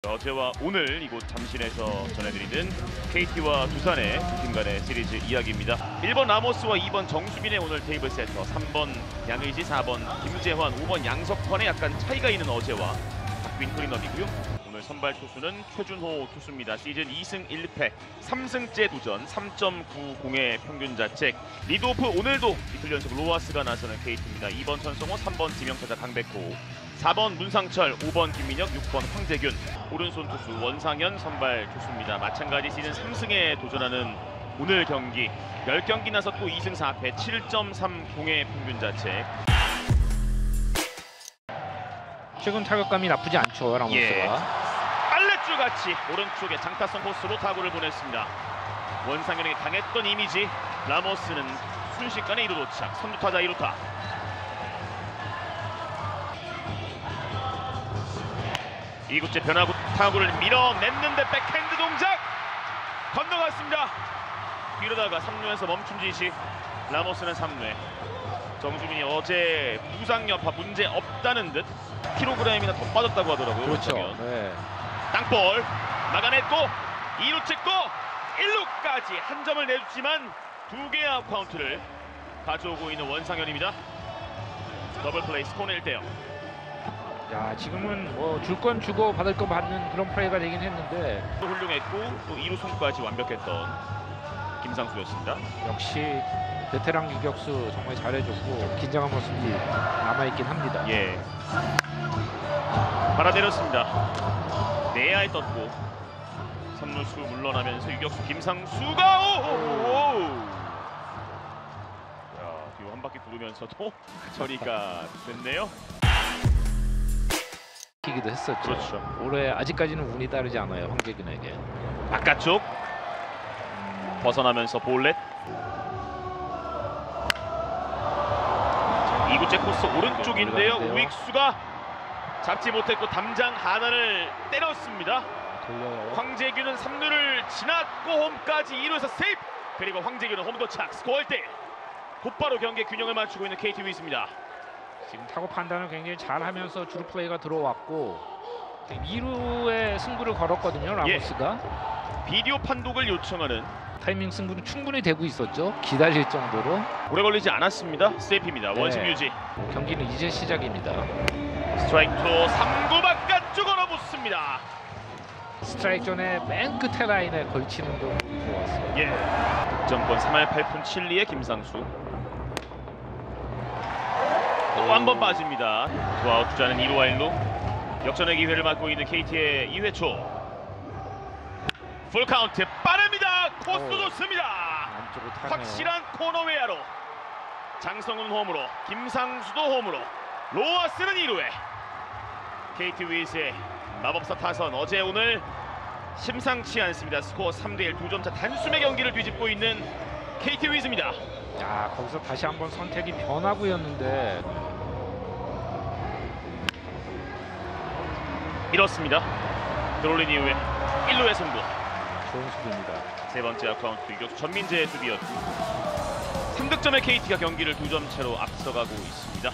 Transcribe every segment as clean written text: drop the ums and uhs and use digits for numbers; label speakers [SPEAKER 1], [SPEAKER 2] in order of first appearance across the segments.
[SPEAKER 1] 어제와 오늘 이곳 잠실에서 전해드리는 KT와 두산의 두 팀 간의 시리즈 이야기입니다. 1번 라모스와 2번 정수빈의 오늘 테이블 세터, 3번 양의지, 4번 김재환, 5번 양석환의 약간 차이가 있는 어제와 박빈 클린업이고요. 오늘 선발 투수는 최준호 투수입니다. 시즌 2승 1패, 3승째 도전, 3.90의 평균 자책. 리드오프 오늘도 이틀 연속 로하스가 나서는 KT입니다. 2번 천성호, 3번 지명타자 강백호, 4번 문상철, 5번 김민혁, 6번 황재균. 오른손 투수 원상현 선발 투수입니다. 마찬가지 시즌 3승에 도전하는 오늘 경기 10경기 나섰고 2승 4패, 7.30의 평균 자책.
[SPEAKER 2] 최근 타격감이 나쁘지 않죠, 라모스가.
[SPEAKER 1] 빨랫줄같이 오른쪽에 장타성 코스로 타구를 보냈습니다. 원상현에게 강했던 이미지. 라모스는 순식간에 2루 도착. 선두타자 2루타. 이구째 변화구 타구를 밀어냈는데 백핸드 동작 건너갔습니다. 이러다가 3루에서 멈춤 지시. 라모스는 3루에. 정수빈이 어제 부상 여파 문제 없다는 듯 킬로그램이나 더 빠졌다고 하더라고요.
[SPEAKER 2] 그렇죠. 네.
[SPEAKER 1] 땅볼 막아냈고 2루 찍고 1루까지 한 점을 내줬지만 2개의 아웃 카운트를 가져오고 있는 원상현입니다. 더블 플레이, 스코어는 1대0.
[SPEAKER 2] 야, 지금은 뭐 줄 건 주고 받을 건 받는 그런 플레이가 되긴 했는데
[SPEAKER 1] 또 훌륭했고 또 2루 송까지 완벽했던 김상수였습니다.
[SPEAKER 2] 역시 베테랑 유격수 정말 잘해줬고 긴장한 모습이 남아있긴 합니다.
[SPEAKER 1] 예. 받아내렸습니다. 내야에 떴고 3루수 물러나면서 유격수 김상수가 오오오. 야, 뒤로 한 바퀴 두르면서도 처리가 됐네요.
[SPEAKER 2] 기도 했었죠.
[SPEAKER 1] 그렇죠.
[SPEAKER 2] 올해 아직까지는 운이 따르지 않아요, 황재균에게.
[SPEAKER 1] 바깥쪽 벗어나면서 볼넷. 2구째 코스 오른쪽인데요. 우익수가 잡지 못했고 담장 하나를 때렸습니다.
[SPEAKER 2] 돌려요.
[SPEAKER 1] 황재균은 3루를 지났고 홈까지 2루에서 세이프. 그리고 황재균은 홈 도착. 스코어 1대1. 곧바로 경기의 균형을 맞추고 있는 KT 위즈입니다.
[SPEAKER 2] 지금 타구 판단을 굉장히 잘하면서 주루 플레이가 들어왔고 2루에 승부를 걸었거든요, 라모스가.
[SPEAKER 1] 비디오 판독을 요청하는
[SPEAKER 2] 타이밍 승부는 충분히 되고 있었죠. 기다릴 정도로.
[SPEAKER 1] 오래 걸리지 않았습니다. 세이프입니다. 원심 유지.
[SPEAKER 2] 경기는 이제 시작입니다.
[SPEAKER 1] 스트라이크 투 3구 바깥쪽 얼어붙습니다.
[SPEAKER 2] 스트라이크 존의 맨 끝에 라인에 걸치는 도 좋았어요.
[SPEAKER 1] 예. 득점권 3할 8푼 7리의 김상수. 또 한 번 빠집니다. 투아웃 주자는 2루와 1루. 역전의 기회를 맞고 있는 KT의 2회 초. 풀 카운트 빠릅니다. 코스 좋습니다.
[SPEAKER 2] 안쪽으로 타네요.
[SPEAKER 1] 확실한 코너 외야로. 장성훈 홈으로, 김상수도 홈으로. 로하스는 2루에. KT 위즈의 마법사 타선 어제 오늘 심상치 않습니다. 스코어 3대1, 2점 차 단숨의 경기를 뒤집고 있는 KT 위즈입니다.
[SPEAKER 2] 야, 거기서 다시 한번 선택이 변화구였는데
[SPEAKER 1] 밀었습니다. 들어올린 이후에 1루의 승부.
[SPEAKER 2] 좋은 수비입니다.
[SPEAKER 1] 세 번째 아카운트 유격수 전민재의 수비였고 3득점의 KT가 경기를 2점 차로 앞서가고 있습니다.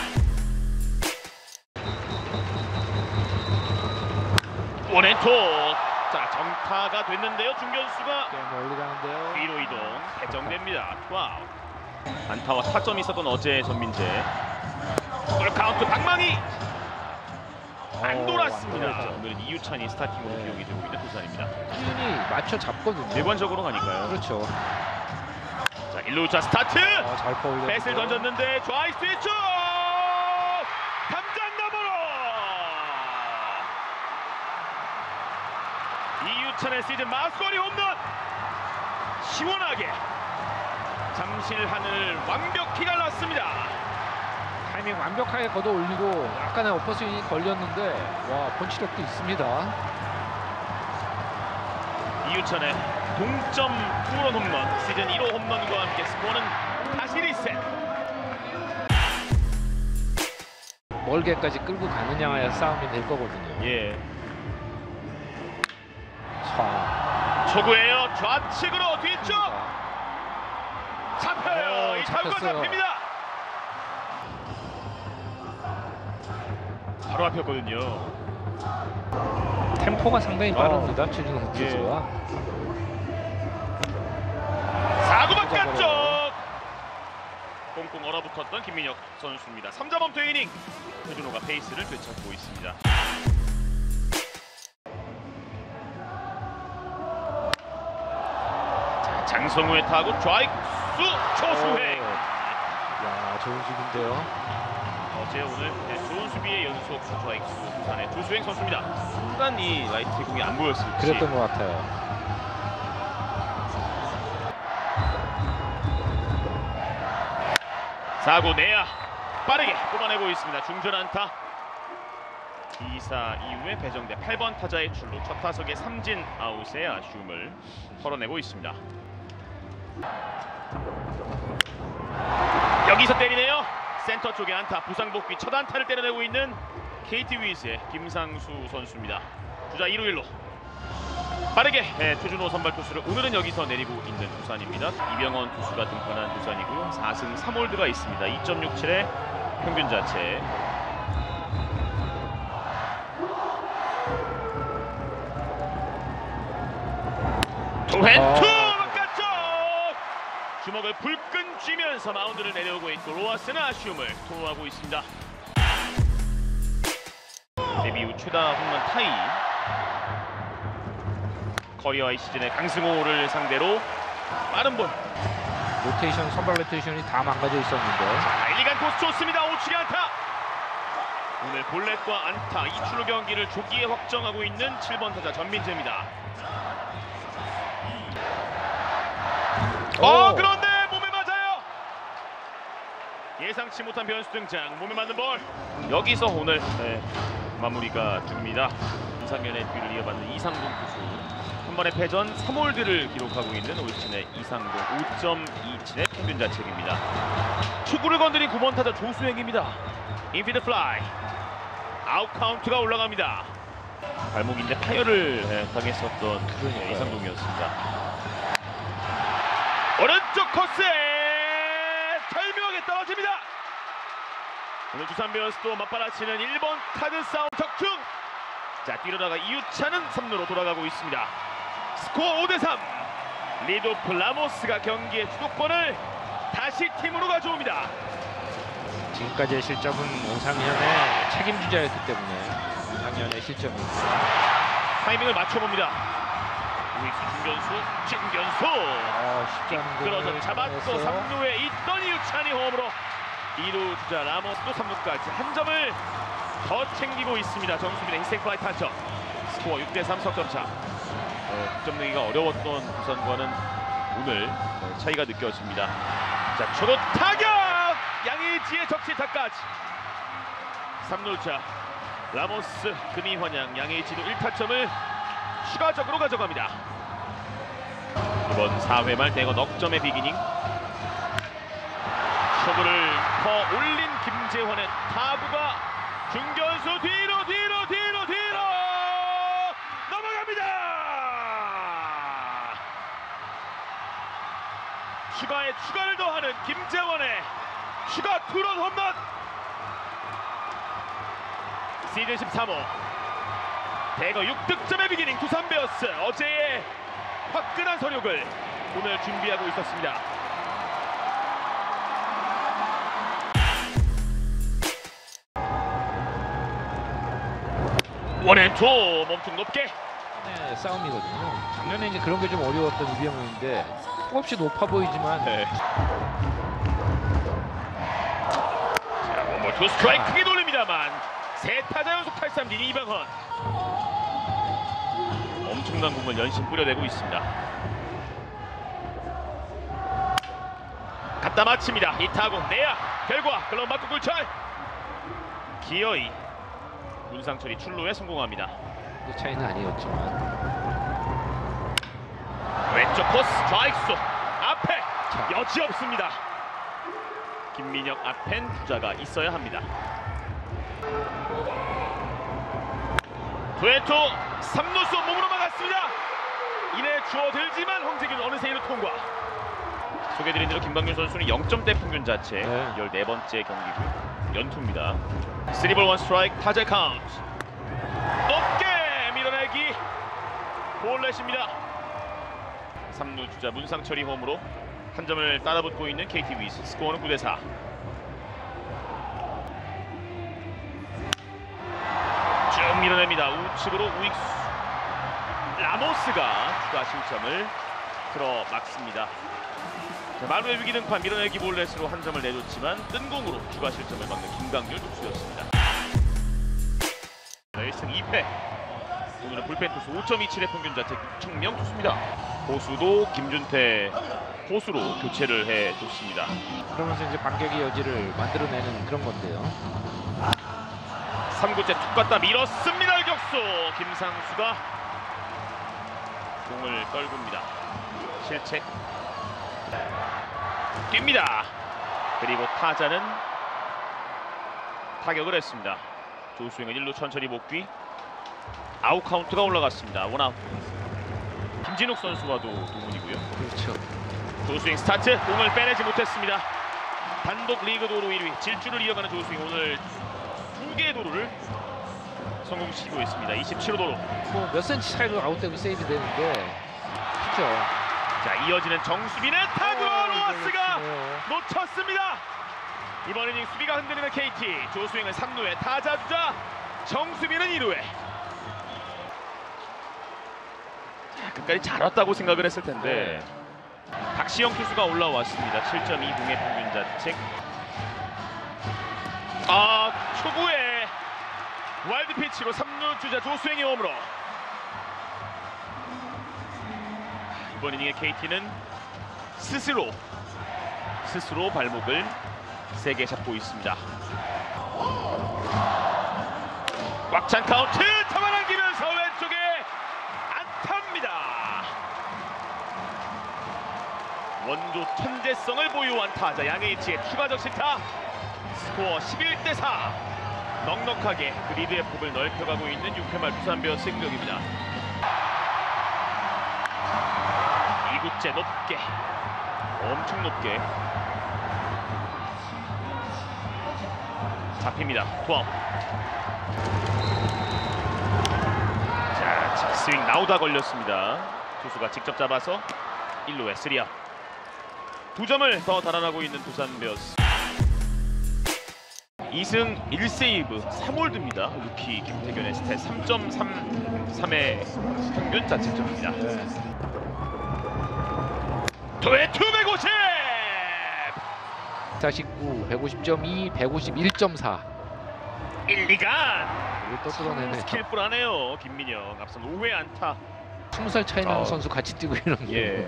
[SPEAKER 1] 원앤투. 자, 정타가 됐는데요. 중견수가
[SPEAKER 2] 꽤 멀리 가는데요.
[SPEAKER 1] 뒤로 이동. 배정됩니다. 와우. 안타와 타점이 있었던 어제의 전민재. 풀 카운트 방망이 안 돌았습니다. 오늘은 이유찬이 스타팅으로 기용이 되고 있는 두산입니다.
[SPEAKER 2] 기준이 맞춰 잡거든요.
[SPEAKER 1] 일관적으로 가니까요.
[SPEAKER 2] 그렇죠.
[SPEAKER 1] 자, 1루자 스타트.
[SPEAKER 2] 잘 퍼올렸어요.
[SPEAKER 1] 패스를 던졌는데 좌익 스위치. 담장 너머로. 이유찬의 시즌 마스거리 홈런. 시원하게 잠실 하늘 완벽히 갈랐습니다.
[SPEAKER 2] 타이밍 완벽하게 걷어 올리고 약간의 어퍼스윙이 걸렸는데 와, 펀치력도 있습니다.
[SPEAKER 1] 이유찬의 동점 투런 홈런, 시즌 1호 홈런과 함께 스코어는 다시 리셋.
[SPEAKER 2] 멀게까지 끌고 가느냐의 싸움이 될 거거든요.
[SPEAKER 1] 예.
[SPEAKER 2] 자,
[SPEAKER 1] 초구예요. 좌측으로 뒤쪽 잡혀요. 이 타구가 잡힙니다. 바로 앞이었거든요.
[SPEAKER 2] 템포가 상당히 빠릅니다. 최준호 투수가.
[SPEAKER 1] 사구 바깥쪽 꽁꽁 얼어붙었던 김민혁 선수입니다. 3자 범퇴 이닝 최준호가 페이스를 되찾고 있습니다. 자, 장성우의 타구 좌익수 초수행.
[SPEAKER 2] 야, 좋은 수비인데요.
[SPEAKER 1] 어제 오늘 좋은 수비의 연속 좌익수 부산의 조수행 선수입니다. 순간 이 라이트 공이 안 보였을지
[SPEAKER 2] 그랬던 것 같아요.
[SPEAKER 1] 사구 내야 빠르게 뽑아내고 있습니다. 중전 안타. 2사 이후에 배정대 8번 타자의 출루, 첫 타석의 삼진 아웃의 아쉬움을 털어내고 있습니다. 여기서 때리네요. 센터 쪽에 안타, 부상 복귀 첫 안타를 때려내고 있는 KT 위즈의 김상수 선수입니다. 주자 2루 1루 빠르게 최준호 선발 투수를 오늘은 여기서 내리고 있는 두산입니다. 이병헌 투수가 등판한 두산이고요. 4승 3홀드가 있습니다. 2.67의 평균 자체. 투앤투 바깥쪽 주먹을 불끈 쥐면서 마운드를 내려오고 있고 로하스는 아쉬움을 토로하고 있습니다. 데뷔 후 최다 홈런 타이. 커리어 시즌의 강승호를 상대로 빠른 볼.
[SPEAKER 2] 로테이션, 선발 로테이션이 다 망가져 있었는데.
[SPEAKER 1] 자, 1, 2간 코스 좋습니다. 오치기 안타. 오늘 볼넷과 안타, 이 출루 경기를 조기에 확정하고 있는 7번 타자 전민재입니다. 그런데 몸에 맞아요. 예상치 못한 변수 등장. 몸에 맞는 볼. 여기서 오늘 마무리가 됩니다. 김상현의 뒤를 이어받는 이상동 투수. 한 번의 패전 3홀드를 기록하고 있는 올 시즌의 이상동 5.27의 평균 자책입니다. 축구를 건드린 9번 타자 조수행입니다. 인피드 플라이. 아웃 카운트가 올라갑니다. 발목인데 파열을 당했었던 이상동이었습니다. 오른쪽 코스에 절묘하게 떨어집니다. 오늘 두산 베어스도 맞받아치는 1번 카드 싸움 적중. 자, 뛰어다가 이유찬은 3루로 돌아가고 있습니다. 스코어 5대3. 리드오프 라모스가 경기의 주도권을 다시 팀으로 가져옵니다.
[SPEAKER 2] 지금까지의 실점은 오상현의 책임주자였기 때문에 오상현의 실점입니다.
[SPEAKER 1] 타이밍을 맞춰봅니다. 우익수 중견수
[SPEAKER 2] 쉽지 않은
[SPEAKER 1] 끌어서
[SPEAKER 2] 공을
[SPEAKER 1] 잡았고
[SPEAKER 2] 잡아냈어요.
[SPEAKER 1] 3루에 있던 이유찬이 홈으로 2루 주자 라모스도 3루까지 한 점을 더 챙기고 있습니다. 정수빈의 희생플라이 타점. 스코어 6대3 석점차. 득점 내기가 어려웠던 부산과는 오늘 차이가 느껴집니다. 자, 초도 타격! 양의지의 적시타까지. 3루자 라모스 금이 환영. 양의지도 1타점을 추가적으로 가져갑니다. 이번 4회 말 대거 넉점의 비기닝. 초구를 더 올린 김재환의 타구가 중견수 뒤로 넘어갑니다. 추가에 추가를 더하는 김재환의 추가 투런 홈런. 시즌 13호 대거 6득점의 비기닝 두산 베어스. 어제의 화끈한 서력을 오늘 준비하고 있었습니다. 원앤투 몸통 높게.
[SPEAKER 2] 네, 싸움이거든요. 작년에 이제 그런 게 좀 어려웠던 이병헌인데 턱없이 높아 보이지만
[SPEAKER 1] 자, 원볼 투 스트라이크 크게 돌립니다만 세 타자 연속 탈삼진 이병헌. 엄청난 공을 연신 뿌려대고 있습니다. 갖다 맞춥니다. 이 타구 내야 결과 글러브 맞고 굴찰. 기어이 문상철이 출루에 성공합니다.
[SPEAKER 2] 차이는 아니었지만
[SPEAKER 1] 왼쪽 코스 좌익수 앞에 여지 없습니다. 김민혁 앞엔 투자가 있어야 합니다. 투앤투 3루수 몸으로 막았습니다. 이내 주어들지만 홍재균 어느새 1루 통과. 소개드린 대로 김광률 선수는 0점대 평균 자체 14번째 경기고 연투입니다. 3볼 1 스트라이크 타자 카운트. 높게 밀어내기 볼넷입니다. 3루 주자 문상철이 홈으로 한 점을 따라붙고 있는 KT 위즈. 스코어는 9대4. 쭉 밀어냅니다. 우측으로 우익수 라모스가 추가 실점을 틀어 막습니다. 마루의 위기 등판 밀어내기 볼넷으로 한 점을 내줬지만 뜬 공으로 추가 실점을 막는 김강률 투수였습니다. 1승 2패. 오늘은 불펜 투수 5.27의 평균 자책 청명 투수입니다. 포수도 김준태 포수로 교체를 해줬습니다.
[SPEAKER 2] 그러면서 이제 반격의 여지를 만들어내는 그런 건데요.
[SPEAKER 1] 3구째 툭 갖다 밀었습니다. 격수 김상수가 공을 떨굽니다. 실책 뜁니다. 그리고 타자는 타격을 했습니다. 조수행은 1루 천천히 복귀. 아웃 카운트가 올라갔습니다. 원아웃. 김진욱 선수와도 동문이고요.
[SPEAKER 2] 그렇죠.
[SPEAKER 1] 조수행 스타트. 공을 빼내지 못했습니다. 단독 리그 도루 1위 질주를 이어가는 조수행 오늘 2개의 도루를 성공시키고 있습니다. 27호 도루.
[SPEAKER 2] 뭐 몇 센치 차이로 아웃되면 세이브 되는데 그렇죠.
[SPEAKER 1] 자, 이어지는 정수빈의 타구 로하스가 놓쳤습니다. 이번 이닝 수비가 흔들리는 KT. 조수행은 3루에 타자 주자 정수빈은 2루에. 자, 끝까지 잘 왔다고 생각을 했을 텐데 박시영 투수가 올라왔습니다. 7.20의 평균 자책. 초구에 와일드 피치로 3루 주자 조수행이 홈으로. 이번 이닝의 KT는 스스로 발목을 세게 잡고 있습니다. 꽉 찬 카운트 잡아당기면서 왼쪽에 안타입니다. 원조 천재성을 보유한 타자 양의지의 추가적 실타. 스코어 11대4. 넉넉하게 그 리드의 폭을 넓혀가고 있는 6회 말 두산 베어스의 공격입니다. 2구째 높게, 엄청 높게 잡힙니다. 투아웃. 자, 직스윙 나오다 걸렸습니다. 투수가 직접 잡아서 1루에 3아웃. 2점을 더 달아나고 있는 두산 베어스. 2승 1세이브 3홀드입니다. 루키 김태균의 스탯 3.33의 평균 자책점입니다. 투에 투 150!
[SPEAKER 2] 49, 150.2, 151.4.
[SPEAKER 1] 1, 2간!
[SPEAKER 2] 또 뚫어내네.
[SPEAKER 1] 스킬풀하네요. 김민영 앞선 5회 안타.
[SPEAKER 2] 20살 차이 나는 선수 같이 뛰고 이런 게.
[SPEAKER 1] 예.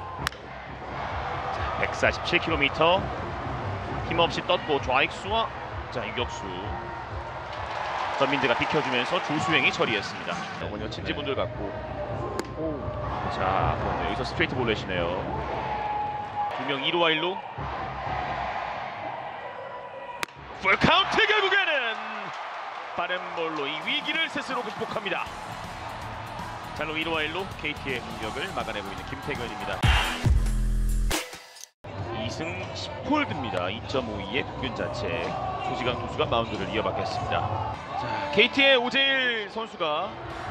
[SPEAKER 1] 147km 힘없이 떴고 좌익수와 자 유격수 전민재가 비켜주면서 조수행이 처리했습니다. 어머니가 친지분들 같고. 자 그런데 여기서 스트레이트 볼넷이네요. 2명 2루와 1루. 풀카운트. 결국에는 빠른 볼로 이 위기를 스스로 극복합니다. 잘로 1루와 1루 KT의 공격을 막아내고 있는 김태균입니다. 2승 10홀드입니다. 2.52의 평균 자책. 조지강 투수가 마운드를 이어받겠습니다. 자, KT의 오재일 선수가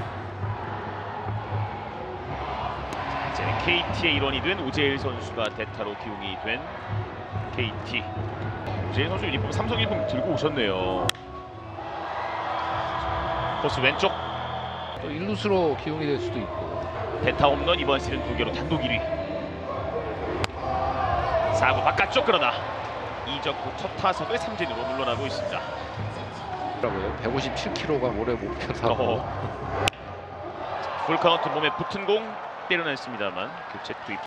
[SPEAKER 1] 자, 이제는 KT의 일원이 된 오재일 선수가 대타로 기용이 된 KT. 오재일 선수 유니폼 삼성 유니폼 들고 오셨네요. 코스 왼쪽.
[SPEAKER 2] 또 1루수로 기용이 될 수도 있고.
[SPEAKER 1] 대타 홈런 이번 시즌 2개로 단독 1위. 4구 바깥쪽. 그러나 이적후 첫 타석을 삼진으로 물러나고 있습니다.
[SPEAKER 2] 157kg가 올해 목표다.
[SPEAKER 1] 풀카운트 몸에 붙은 공 때려냈습니다만 교체 투입.